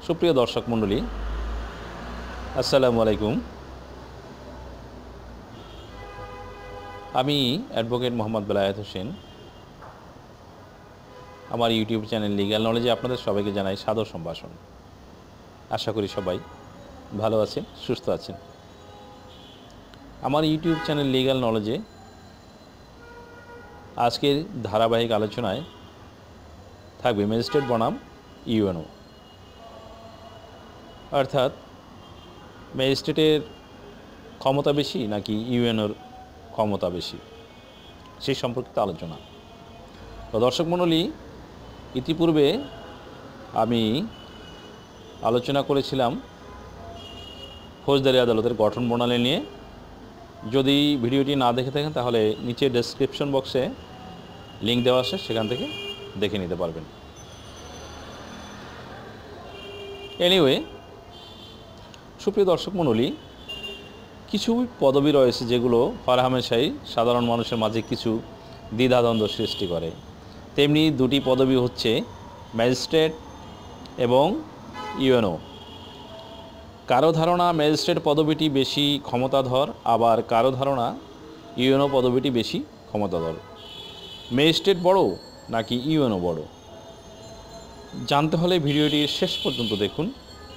সুপ্রিয় দর্শক মণ্ডলী, আসসালামু আলাইকুম। আমি অ্যাডভোকেট মোহাম্মদ বেলায়েত হোসেন। আমার ইউটিউব চ্যানেল লিগ্যাল নলেজে আপনাদের সবাইকে জানাই সাদর সম্ভাষণ। আশা করি সবাই ভালো আছেন, সুস্থ আছেন। আমার ইউটিউব চ্যানেল লিগ্যাল নলেজে আজকের ধারাবাহিক আলোচনায় থাকবে ম্যাজিস্ট্রেট বনাম ইউএনও, অর্থাৎ ম্যাজিস্ট্রেটের ক্ষমতা বেশি নাকি ইউএনওর ক্ষমতা বেশি, সেই সম্পর্কিত আলোচনা। তো দর্শক মণ্ডলী, ইতিপূর্বে আমি আলোচনা করেছিলাম ফৌজদারি আদালতের গঠন প্রণালী নিয়ে। যদি ভিডিওটি না দেখে থাকেন তাহলে নিচে ডেসক্রিপশন বক্সে লিঙ্ক দেওয়া আছে, সেখান থেকে দেখে নিতে পারবেন। এনিওয়ে, সুপ্রিয় দর্শক মণ্ডলী, কিছু পদবি রয়েছে যেগুলো হরহামেশাই সাধারণ মানুষের মাঝে কিছু দ্বিধাদ্বন্দ্ব সৃষ্টি করে। তেমনি দুটি পদবি হচ্ছে ম্যাজিস্ট্রেট এবং ইউএনও। কারো ধারণা ম্যাজিস্ট্রেট পদবিটি বেশি ক্ষমতাধর, আবার কারো ধারণা ইউএনও পদবিটি বেশি ক্ষমতাধর। ম্যাজিস্ট্রেট বড় নাকি ইউএনও বড়, জানতে হলে ভিডিওটি শেষ পর্যন্ত দেখুন।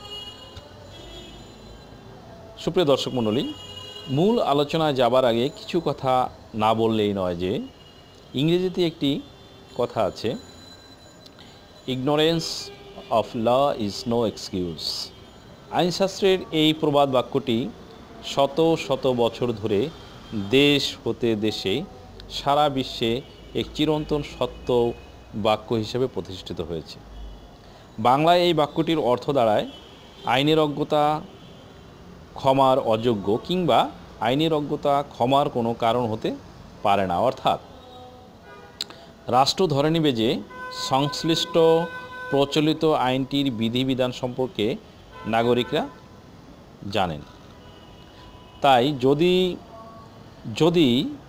সুপ্রিয় দর্শক মণ্ডলী, মূল আলোচনায় যাবার আগে কিছু কথা না বললেই নয় যে ইংরেজিতে একটি কথা আছে, ignorance of law is no excuse. আইনশাস্ত্রের এই প্রবাদ বাক্যটি শত শত বছর ধরে দেশ হতে দেশে সারা বিশ্বে এক চিরন্তন সত্য বাক্য হিসেবে প্রতিষ্ঠিত হয়েছে। বাংলায় এই বাক্যটির অর্থ দাঁড়ায় আইনের অজ্ঞতা ক্ষমার অযোগ্য, কিংবা আইনের অজ্ঞতা ক্ষমার কোনো কারণ হতে পারে না। অর্থাৎ রাষ্ট্র ধরে নেবে যে সংশ্লিষ্ট প্রচলিত আইনটির বিধিবিধান সম্পর্কে নাগরিকরা জানেন। তাই যদি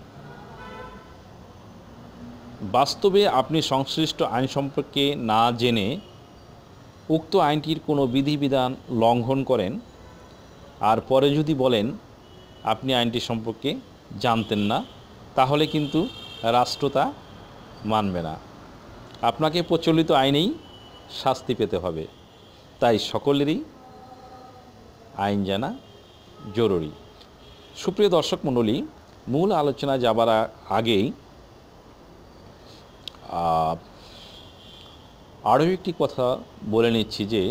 বাস্তবে আপনি সংশ্লিষ্ট আইন সম্পর্কে না জেনে উক্ত আইনটির কোনো বিধিবিধান লঙ্ঘন করেন, আর পরে যদি বলেন আপনি আইনটি সম্পর্কে জানতেন না, তাহলে কিন্তু রাষ্ট্র তা মানবে না। আপনাকে প্রচলিত আইনেই শাস্তি পেতে হবে। তাই সকলেরই আইন জানা জরুরি। সুপ্রিয় দর্শক মণ্ডলী, মূল আলোচনায় যাবার আগেই আরও একটি কথা বলে নিচ্ছি যে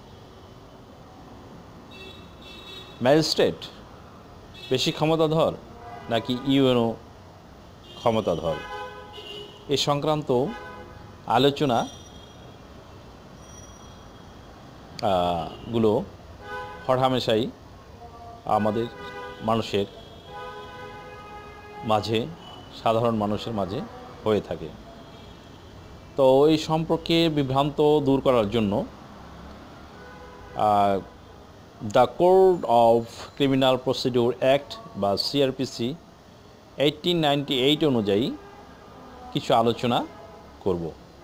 ম্যাজিস্ট্রেট বেশি ক্ষমতাধর নাকি ইউএনও ক্ষমতাধর, এ সংক্রান্ত আলোচনা গুলো হরহামেশাই আমাদের মানুষের মাঝে, সাধারণ মানুষের মাঝে হয়ে থাকে। তো এই সম্পর্কে বিভ্রান্ত দূর করার জন্য the Code of Criminal Procedure Act বা সিআরপিসি 1898 অনুযায়ী কিছু আলোচনা করব।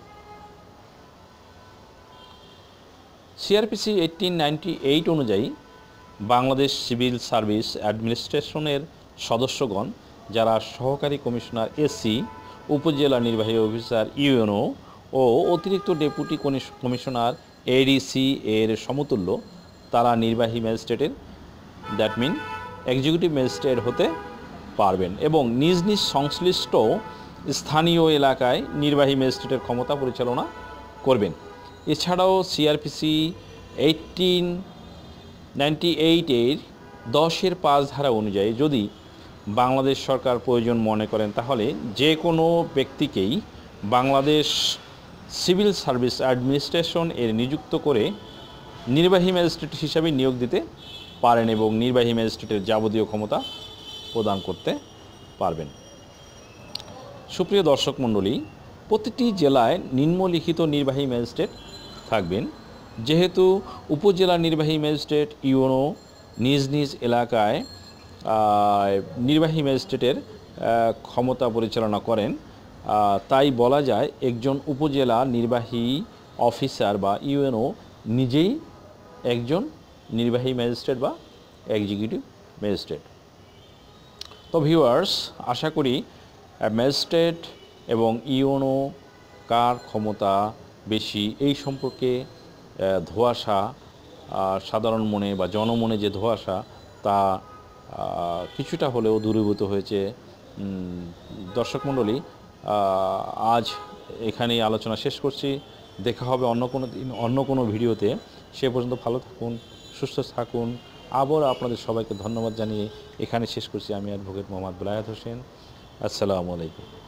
সিআরপিসি 1898 অনুযায়ী বাংলাদেশ সিভিল সার্ভিস অ্যাডমিনিস্ট্রেশনের সদস্যগণ, যারা সহকারী কমিশনার এসি, উপজেলা নির্বাহী অফিসার ইউএনও ও অতিরিক্ত ডেপুটি কমিশনার এডিসি এর সমতুল্য, তারা নির্বাহী ম্যাজিস্ট্রেটের, দ্যাট মিন এক্সিকিউটিভ ম্যাজিস্ট্রেট হতে পারবেন এবং নিজ নিজ সংশ্লিষ্ট স্থানীয় এলাকায় নির্বাহী ম্যাজিস্ট্রেটের ক্ষমতা পরিচালনা করবেন। এছাড়াও সিআরপিসি 1898 10-5 ধারা অনুযায়ী যদি বাংলাদেশ সরকার প্রয়োজন মনে করেন, তাহলে যে কোনো ব্যক্তিকেই বাংলাদেশ সিভিল সার্ভিস অ্যাডমিনিস্ট্রেশন এর নিযুক্ত করে নির্বাহী ম্যাজিস্ট্রেট হিসাবে নিয়োগ দিতে পারেন এবং নির্বাহী ম্যাজিস্ট্রেটের যাবতীয় ক্ষমতা প্রদান করতে পারবেন। সুপ্রিয় দর্শক মণ্ডলী, প্রতিটি জেলায় নিম্নলিখিত নির্বাহী ম্যাজিস্ট্রেট থাকবেন। যেহেতু উপজেলা নির্বাহী ম্যাজিস্ট্রেট ইউএনও নিজ নিজ এলাকায় নির্বাহী ম্যাজিস্ট্রেটের ক্ষমতা পরিচালনা করেন, তাই বলা যায় একজন উপজেলা নির্বাহী অফিসার বা ইউএনও নিজেই একজন নির্বাহী ম্যাজিস্ট্রেট বা এক্সিকিউটিভ ম্যাজিস্ট্রেট। তো ভিউয়ার্স, আশা করি ম্যাজিস্ট্রেট এবং ইউনো কার ক্ষমতা বেশি এই সম্পর্কে ধোঁয়াশা সাধারণ মনে বা জনমনে যে ধোঁয়াশা তা কিছুটা হলেও দূরীভূত হয়েছে। দর্শক মণ্ডলী, আজ এখানেই আলোচনা শেষ করছি। দেখা হবে অন্য কোনো দিন অন্য কোনো ভিডিওতে। সে পর্যন্ত ভালো থাকুন, সুস্থ থাকুন। আবার আপনাদের সবাইকে ধন্যবাদ জানিয়ে এখানে শেষ করছি। আমি অ্যাডভোকেট মোহাম্মদ বেলায়েত হোসেন। আসসালামু আলাইকুম।